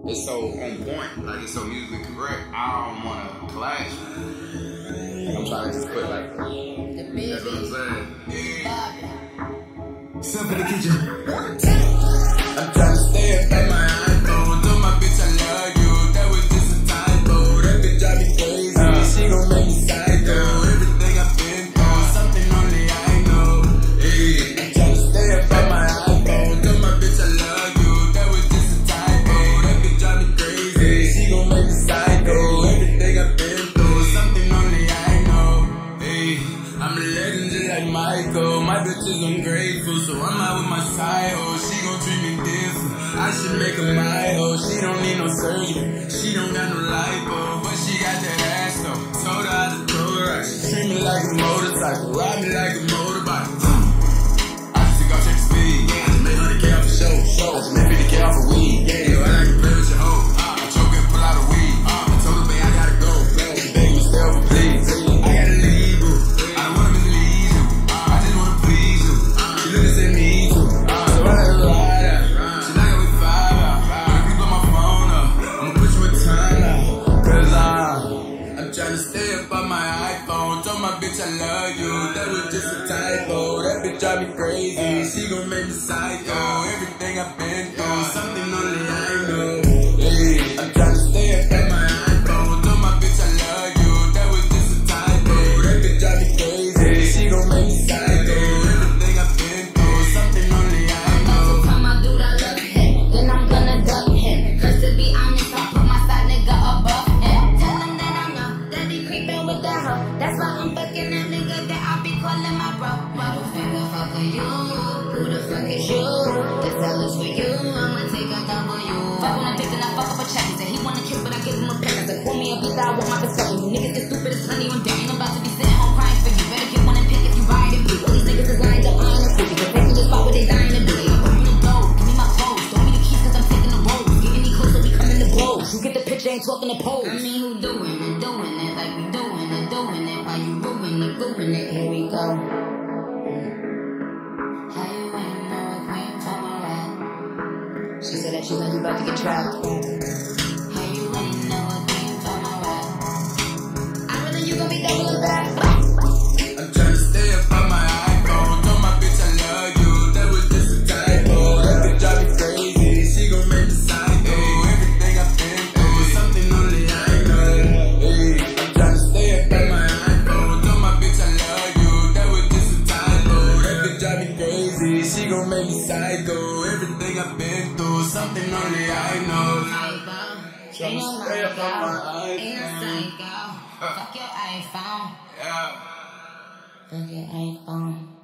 it's so on point, like it's so musically correct. I don't want to clash. I'm trying to just put like the big. That's what I'm saying. Yeah. Step in the kitchen. I'm trying to stay up at my iPhone. Told my bitch I love you. That was just a typo. That bitch drive me crazy. She gon' make me psycho. Everything I've been through, something only I know. Hey, I'm trying to stay up at my iPhone. Told my bitch I love you. That was just a typo. That bitch drive me crazy. She gon' make me psycho. Everything I've been through, something only I know. Hey, I'm a legend just like Michael. My bitch is ungrateful, so I'm out with my side hoe. She gon' treat me different. I should make her my hoe. She don't need no surgery. She don't got no lipo, but she got that ass though. Told her how to throw her out. She treat me like a motorcycle, ride me like a motorbike. I just took off check the speed. I just made 100K off the show. I just made 50K off of weed. Yeah, I like to play with your hoe. I choke and pull out a weed. I told her, babe, I gotta go. She begged me stay over, please. I gotta leave, boo. I don't wanna mislead you. I just wanna please you. She looking at me too. So I let her ride out. She like it with 5 out. When people on my phone up, I'ma put you in time out. Cause I'm trying to stay up on my iPhone. Told my bitch I love you. That was just a typo. That bitch drive me crazy. She gon' make me psycho. Everything I've been through, something only I know. Hey, I'm trying to stay up at my iPhone. Told my bitch I love you. That was just a typo. That bitch drive me crazy. She gon' make me psycho. Everything I've been through, something only I know. Every time I do that, love him, then I'm gonna duck him. Cause to be honest, I put my side nigga above him. Tell him that I know that he creepin' with that hoe. That's why I'm fucking that nigga that I be calling my bro. Middle finger, fuck are you? Who the fuck is you? This hell is for you. I'ma take a W. Fuck when I'm pissing, I fuck up a check. He said he wanna kiss, but I give him a pen. I said, pour me a beat, I want my discovery. You niggas get stupid as honey one day. Ain't about to be sitting home crying for you. Better get one and pick if you ride it. All these niggas is lying to honestly. Because they can just spot what they dying to do. I'm putting the dough, give me my clothes. Throw me the keys cause I'm taking the road. Get any closer, we coming to blows. You get the picture, ain't talking to pose. I mean, who doing it like we doing it. Why you ruin it, here we go. How you ain't know a queen from a rat? She said that she knew you about to get trapped. How you ain't know a queen from a rat? I really you gon' be double back. I'm trying to stay up on my iPhone. Told my bitch I love you. That was just a typo. That bitch drive me crazy. She gon' make me psycho. Everything I've been through, something only I know. Hey, I'm trying to stay up on my iPhone. Told my bitch I love you. That was just a typo. That bitch drive me crazy. She gon' make me psycho. Everything I've been through, something only I know. Ain't no Stay up on my ain't no psycho. Fuck your iPhone. Yeah. Fuck your iPhone.